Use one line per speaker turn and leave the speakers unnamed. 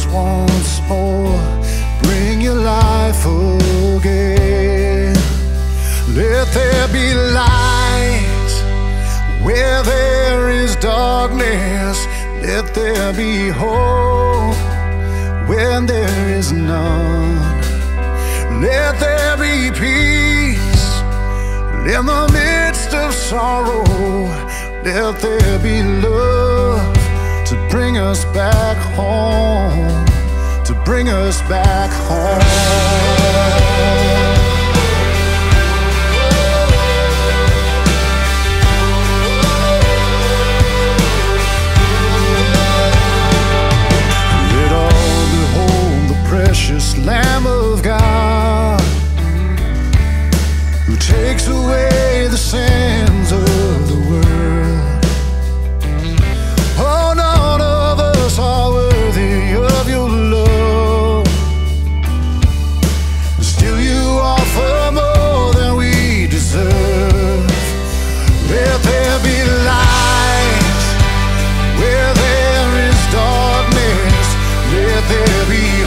once more, bring your life again. Let there be light where there is darkness. Let there be hope when there is none. Let there be peace in the midst of sorrow. Let there be love to bring us back home, to bring us back home. Precious Lamb of God, who takes away the sins of the world. Oh, none of us are worthy of your love. Still you offer more than we deserve. Let there be light where there is darkness. Let there be